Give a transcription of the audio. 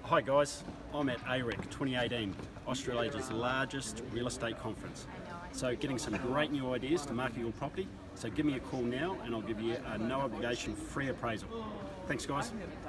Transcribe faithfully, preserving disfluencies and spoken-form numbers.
Hi guys, I'm at A R E C twenty eighteen, Australia's largest real estate conference. So getting some great new ideas to market your property. So give me a call now and I'll give you a no obligation free appraisal. Thanks guys.